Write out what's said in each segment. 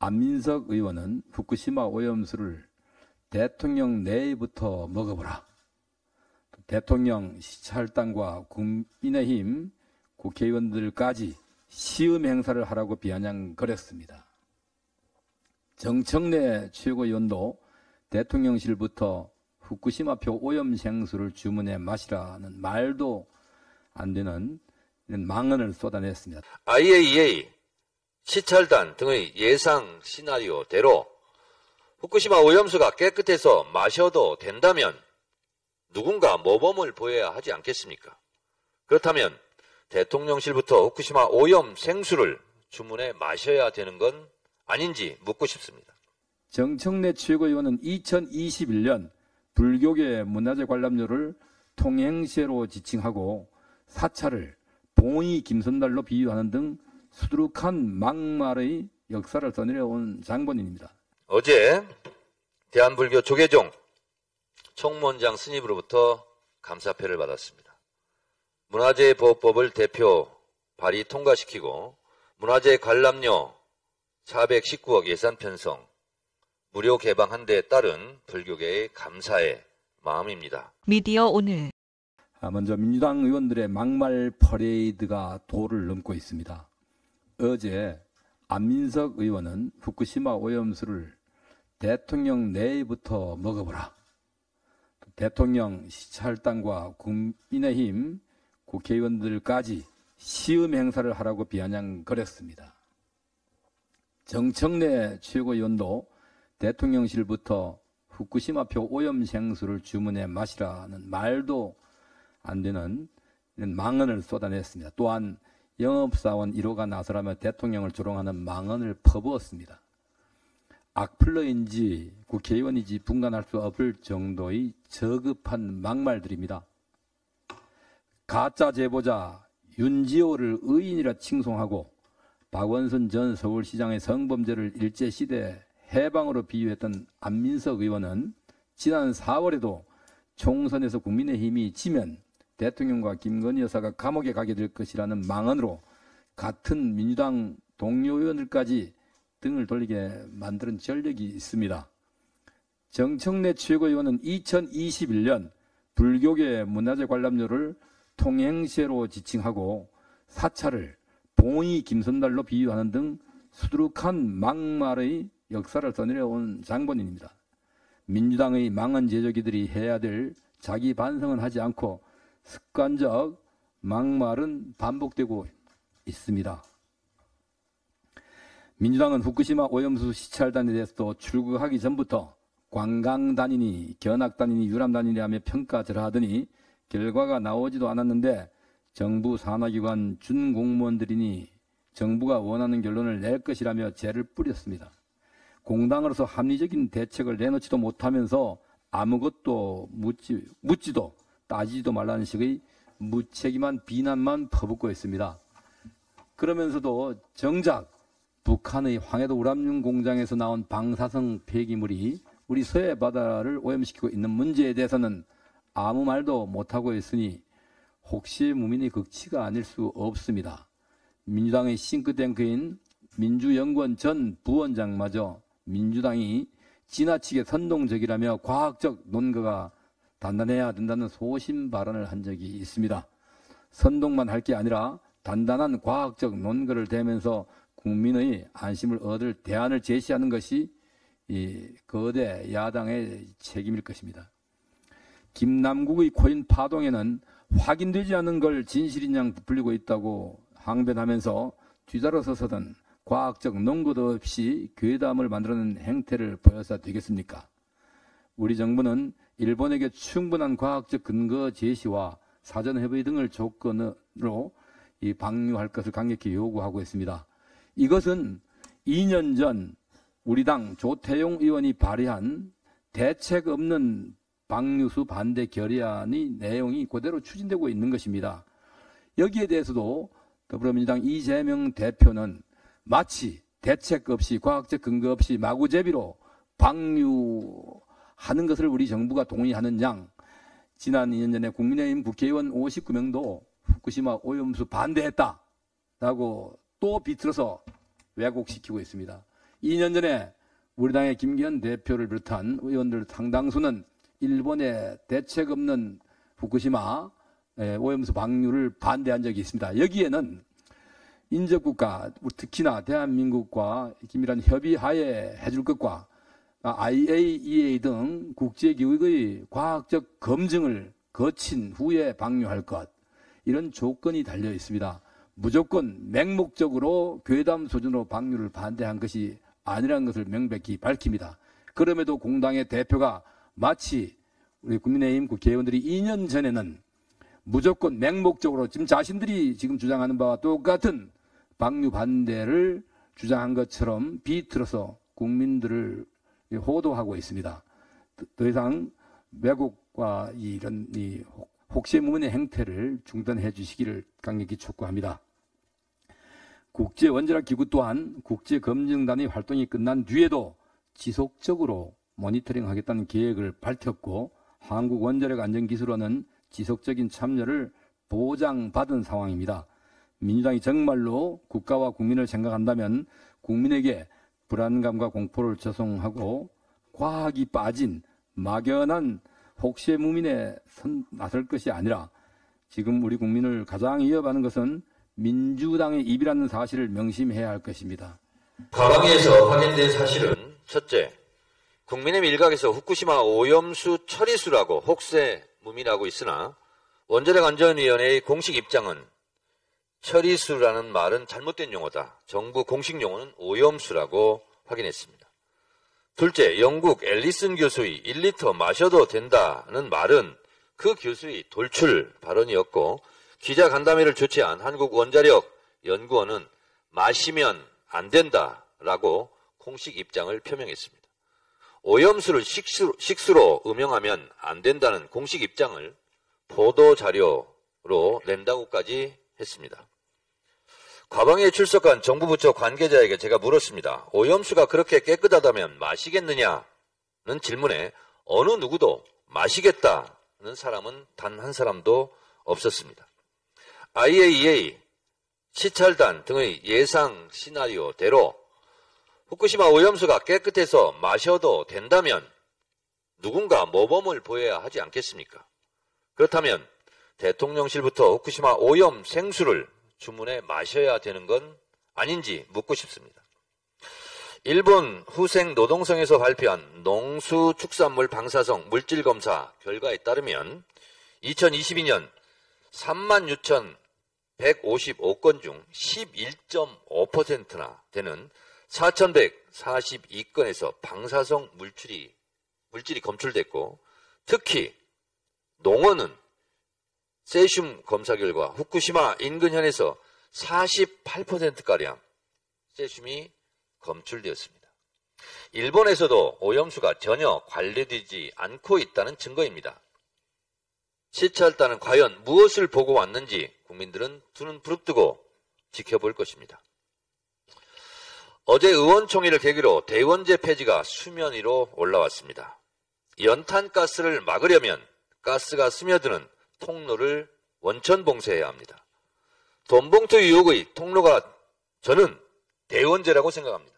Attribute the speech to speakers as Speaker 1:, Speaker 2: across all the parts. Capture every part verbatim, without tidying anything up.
Speaker 1: 안민석 의원은 후쿠시마 오염수를 대통령 내부터 먹어보라. 대통령, 시찰당과 국민의힘 국회의원들까지 시음 행사를 하라고 비아냥거렸습니다. 정청래 최고위원도 대통령실부터 후쿠시마표 오염 생수를 주문해 마시라는 말도 안 되는 이런 망언을 쏟아냈습니다.
Speaker 2: 아이에이이에이, 시찰단 등의 예상 시나리오대로 후쿠시마 오염수가 깨끗해서 마셔도 된다면 누군가 모범을 보여야 하지 않겠습니까? 그렇다면 대통령실부터 후쿠시마 오염 생수를 주문해 마셔야 되는 건 아닌지 묻고 싶습니다.
Speaker 1: 정청래 최고위원은 이천이십일 년 불교계 문화재 관람료를 통행세로 지칭하고 사찰을 봉이 김선달로 비유하는 등 수두룩한 막말의 역사를 써내려온 장본인입니다.
Speaker 2: 어제 대한불교 조계종 총무원장 스님으로부터 감사패를 받았습니다. 문화재보호법을 대표 발의 통과시키고 문화재 관람료 사백십구억 예산 편성, 무료 개방한 데에 따른 불교계의 감사의 마음입니다.
Speaker 3: 미디어 오늘.
Speaker 1: 먼저 민주당 의원들의 막말 퍼레이드가 도를 넘고 있습니다. 어제 안민석 의원은 후쿠시마 오염수를 대통령 내부터 먹어보라. 대통령, 시찰당과 국민의힘 국회의원들까지 시음 행사를 하라고 비아냥거렸습니다. 정청래 최고위원도 대통령실부터 후쿠시마표 오염 생수를 주문해 마시라는 말도 안 되는 이런 망언을 쏟아냈습니다. 또한 영업사원 일 호가 나서라며 대통령을 조롱하는 망언을 퍼부었습니다. 악플러인지 국회의원인지 분간할 수 없을 정도의 저급한 막말들입니다. 가짜 제보자 윤지호를 의인이라 칭송하고 박원순 전 서울시장의 성범죄를 일제시대 해방으로 비유했던 안민석 의원은 지난 사월에도 총선에서 국민의힘이 지면 대통령과 김건희 여사가 감옥에 가게 될 것이라는 망언으로 같은 민주당 동료 의원들까지 등을 돌리게 만드는 전력이 있습니다. 정청래 최고위원은 이천이십일 년 불교계 문화재 관람료를 통행세로 지칭하고 사찰을 봉이 김선달로 비유하는 등 수두룩한 막말의 역사를 써내려온 장본인입니다. 민주당의 망언 제조기들이 해야 될 자기 반성은 하지 않고 습관적 막말은 반복되고 있습니다. 민주당은 후쿠시마 오염수 시찰단에 대해서도 출국하기 전부터 관광단이니 견학단이니 유람단이니 평가절하하더니 결과가 나오지도 않았는데 정부 산하기관 준공무원들이니 정부가 원하는 결론을 낼 것이라며 죄를 뿌렸습니다. 공당으로서 합리적인 대책을 내놓지도 못하면서 아무것도 묻지, 묻지도 따지지도 말라는 식의 무책임한 비난만 퍼붓고 있습니다. 그러면서도 정작 북한의 황해도 우람유 공장에서 나온 방사성 폐기물이 우리 서해 바다를 오염시키고 있는 문제에 대해서는 아무 말도 못하고 있으니 혹시 무민의 극치가 아닐 수 없습니다. 민주당의 싱크탱크인 민주연구원 전 부원장마저 민주당이 지나치게 선동적이라며 과학적 논거가 단단해야 된다는 소신 발언을 한 적이 있습니다. 선동만 할 게 아니라 단단한 과학적 논거를 대면서 국민의 안심을 얻을 대안을 제시하는 것이 이 거대 야당의 책임일 것입니다. 김남국의 코인 파동에는 확인되지 않은 걸 진실인 양 부풀리고 있다고 항변하면서 뒤자로 서서든 과학적 논거도 없이 괴담을 만들어낸 행태를 보여서 되겠습니까? 우리 정부는 일본에게 충분한 과학적 근거 제시와 사전협의 등을 조건으로 이 방류할 것을 강력히 요구하고 있습니다. 이것은 이 년 전 우리 당 조태용 의원이 발의한 대책 없는 방류수 반대 결의안의 내용이 그대로 추진되고 있는 것입니다. 여기에 대해서도 더불어민주당 이재명 대표는 마치 대책 없이 과학적 근거 없이 마구제비로 방류하는 것을 우리 정부가 동의하는 양 지난 이 년 전에 국민의힘 국회의원 오십구 명도 후쿠시마 오염수 반대했다라고 또 비틀어서 왜곡시키고 있습니다. 이 년 전에 우리 당의 김기현 대표를 비롯한 의원들 상당수는 일본의 대책 없는 후쿠시마 오염수 방류를 반대한 적이 있습니다. 여기에는 인접국가, 특히나 대한민국과 긴밀한 협의하에 해줄 것과 아이에이이에이 등 국제기구의 과학적 검증을 거친 후에 방류할 것, 이런 조건이 달려 있습니다. 무조건 맹목적으로 괴담 수준으로 방류를 반대한 것이 아니라는 것을 명백히 밝힙니다. 그럼에도 공당의 대표가 마치 우리 국민의힘 국회의원들이 이 년 전에는 무조건 맹목적으로 지금 자신들이 지금 주장하는 바와 똑같은 방류 반대를 주장한 것처럼 비틀어서 국민들을 호도하고 있습니다. 더 이상 왜곡과 이런 이 혹세무민의 행태를 중단해 주시기를 강력히 촉구합니다. 국제원자력 기구 또한 국제검증단의 활동이 끝난 뒤에도 지속적으로 모니터링하겠다는 계획을 밝혔고 한국원자력안전기술원은 지속적인 참여를 보장받은 상황입니다. 민주당이 정말로 국가와 국민을 생각한다면 국민에게 불안감과 공포를 조성하고 과학이 빠진 막연한 혹세무민에 선 나설 것이 아니라 지금 우리 국민을 가장 위협하는 것은 민주당의 입이라는 사실을 명심해야 할 것입니다.
Speaker 2: 과방위에서 확인된 사실은 첫째, 국민의힘 일각에서 후쿠시마 오염수 처리수라고 혹세무민하고 있으나 원자력안전위원회의 공식 입장은 처리수라는 말은 잘못된 용어다. 정부 공식 용어는 오염수라고 확인했습니다. 둘째, 영국 앨리슨 교수의 일 리터 마셔도 된다는 말은 그 교수의 돌출 발언이었고 기자 간담회를 주최한 한국원자력연구원은 마시면 안 된다라고 공식 입장을 표명했습니다. 오염수를 식수로, 식수로 음용하면 안 된다는 공식 입장을 보도자료로 낸다고까지 했습니다. 과방위에 출석한 정부 부처 관계자에게 제가 물었습니다. 오염수가 그렇게 깨끗하다면 마시겠느냐는 질문에 어느 누구도 마시겠다는 사람은 단 한 사람도 없었습니다. 아이에이이에이, 시찰단 등의 예상 시나리오대로 후쿠시마 오염수가 깨끗해서 마셔도 된다면 누군가 모범을 보여야 하지 않겠습니까? 그렇다면 대통령실부터 후쿠시마 오염 생수를 주문해 마셔야 되는 건 아닌지 묻고 싶습니다. 일본 후생노동성에서 발표한 농수축산물 방사성 물질검사 결과에 따르면 이천이십이 년 삼만 육천백오십오 건 중 십일 점 오 퍼센트나 되는 사천백사십이 건에서 방사성 물질이, 물질이 검출됐고 특히 농어는 세슘 검사 결과 후쿠시마 인근현에서 사십팔 퍼센트가량 세슘이 검출되었습니다. 일본에서도 오염수가 전혀 관리되지 않고 있다는 증거입니다. 시찰단은 과연 무엇을 보고 왔는지 국민들은 두 눈 부릅뜨고 지켜볼 것입니다. 어제 의원총회를 계기로 대원제 폐지가 수면 위로 올라왔습니다. 연탄가스를 막으려면 가스가 스며드는 통로를 원천 봉쇄해야 합니다. 돈봉투 유혹의 통로가 저는 대원제라고 생각합니다.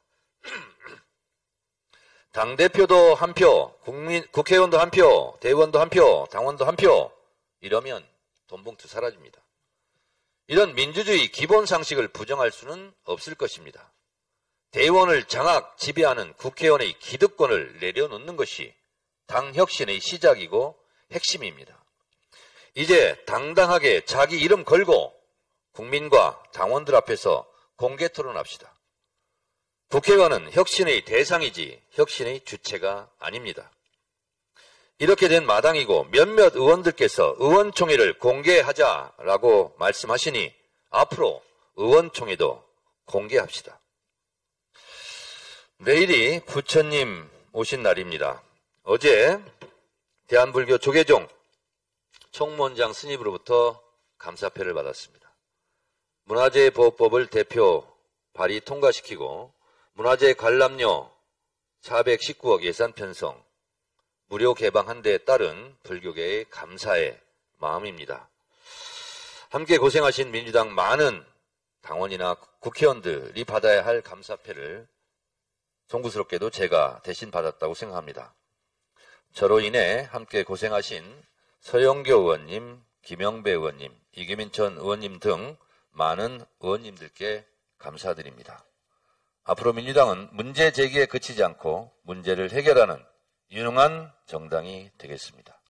Speaker 2: 당대표도 한 표, 국민, 국회의원도 한 표, 대의원도 한 표, 당원도 한 표, 이러면 돈봉투 사라집니다. 이런 민주주의 기본 상식을 부정할 수는 없을 것입니다. 대의원을 장악, 지배하는 국회의원의 기득권을 내려놓는 것이 당 혁신의 시작이고 핵심입니다. 이제 당당하게 자기 이름 걸고 국민과 당원들 앞에서 공개 토론합시다. 국회의원은 혁신의 대상이지 혁신의 주체가 아닙니다. 이렇게 된 마당이고 몇몇 의원들께서 의원총회를 공개하자라고 말씀하시니 앞으로 의원총회도 공개합시다. 내일이 부처님 오신 날입니다. 어제 대한불교 조계종 총무원장 스님으로부터 감사패를 받았습니다. 문화재보호법을 대표 발의 통과시키고 문화재 관람료 사백십구억 예산 편성, 무료 개방한 데에 따른 불교계의 감사의 마음입니다. 함께 고생하신 민주당 많은 당원이나 국회의원들이 받아야 할 감사패를 송구스럽게도 제가 대신 받았다고 생각합니다. 저로 인해 함께 고생하신 서영교 의원님, 김영배 의원님, 이규민 전 의원님 등 많은 의원님들께 감사드립니다. 앞으로 민주당은 문제 제기에 그치지 않고 문제를 해결하는 유능한 정당이 되겠습니다.